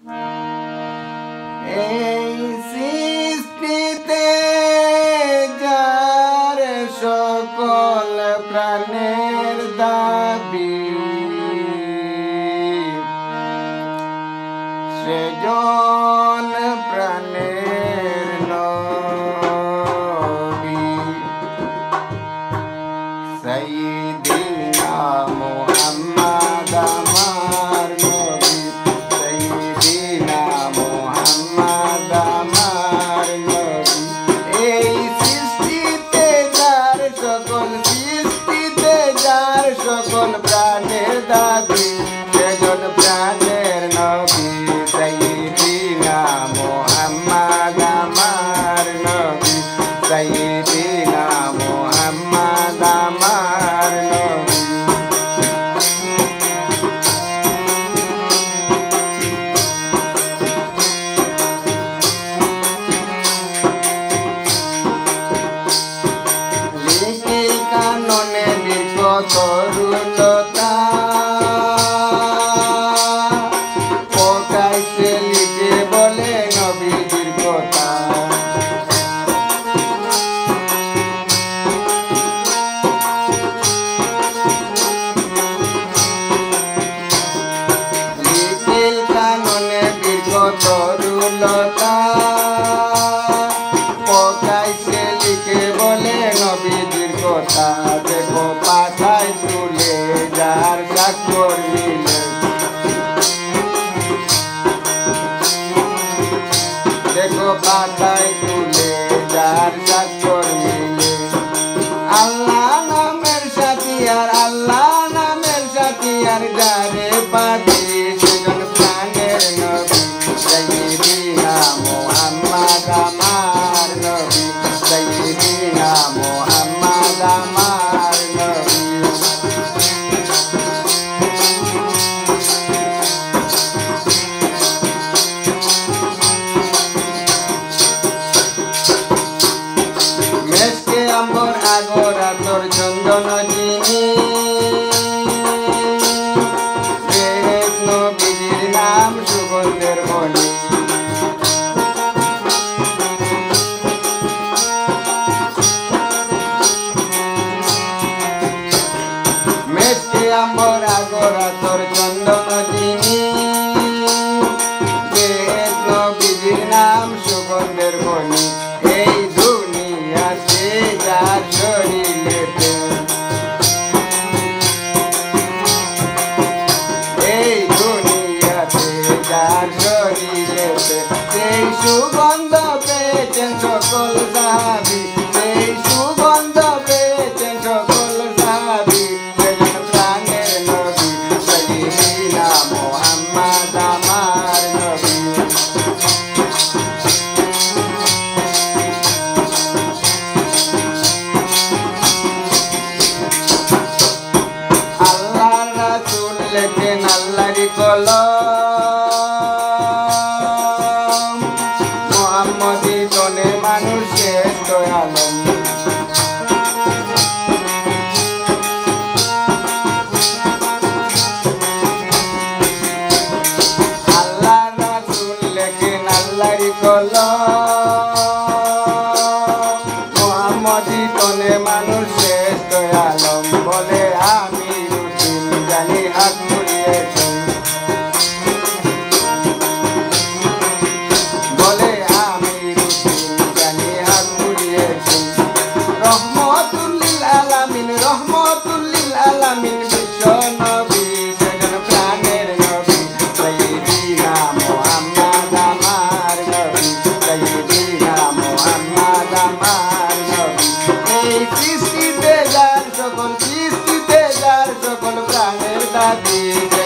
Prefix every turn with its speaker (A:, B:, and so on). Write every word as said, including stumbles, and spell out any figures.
A: এই সৃষ্টিতে যার সকল প্রাণের দাবি, সেজন প্রাণের নবী সাইয়্যিদিনা মুহাম্মদ আমার নবী, সাইয়্যিদিনা মুহাম্মদ আমার নবী। এই সৃষ্টিতে যার সকল সৃষ্টিতে যার সকল প্রাণের দাবি, সেজন প্রাণের নবী সাইয়্যিদিনা মুহাম্মদ আমার নবী, সাইয়্যিদিনা মুহাম্মদ আমার নবী। লিখে কাননে লিখ তরুলতা, প্রকাশ্যে লিখে বলে নবীজির কথা। লিখে কাননে লিখ তরুলতা, প্রকাশ্যে লিখে বলে নবীজির কথা। দেখো পাতায় তুলে যার স্বাক্ষর মিলে, দেখো পাতায় তুলে যার স্বাক্ষর মিলে। আল্লাহ নামের সাথী আর আল্লাহ নামের সাথী আর যারে পাতি, সেজন প্রাণের নবী সাইয়্যিদিনা মুহাম্মদ আমার নবী, সাইয়্যিদিনা মুহাম্মদ আমার নবী। মেসকে আম্বর আগরা তোর চন্দন যিনি, বেশ নবীজির নাম সুগন্ধের মণি। মেসকে আম্বর আগরা তোর চন্দন যিনি, বেশ নবীজির নাম সুগন্ধের মণি। এই দুনিয়াতে যার শরীরেতে, এই দুনিয়াতে যার শরীরেতে, সেই সুগন্ধ পেয়েছেন সকল সাহাবী, সেই সুগন্ধ পেয়েছেন সকল সাহাবী। সেজন প্রাণের নবী সাইয়্যিদিনা মুহাম্মদ আমার নবী। আল্লাহর রাসূল লেখেন আল্লাহরই কলম, মুহাম্মদী তনে মানুষ শ্রেষ্ঠ আলম। আল্লাহর রাসূল লেখেন আল্লাহরই কলম, মুহাম্মদী তনে মানুষ শ্রেষ্ঠ আলম। বলে আমি রুটিন জানি হাত মুড়িয়েছেন, বলে আমি রুটিন জানি হাত মুড়িয়েছেন। রহমতুল লিল আলামিন, রহমতুল লিল আলামিন বিশ্ব নবী, সেজন প্রাণের নবী সাইয়্যিদিনা মুহাম্মদ আমার নবী, সাইয়্যিদিনা মুহাম্মদ আমার নবী। এই সৃষ্টিতে যার সকল সৃষ্টিতে যার সকল প্রাণের দাবি,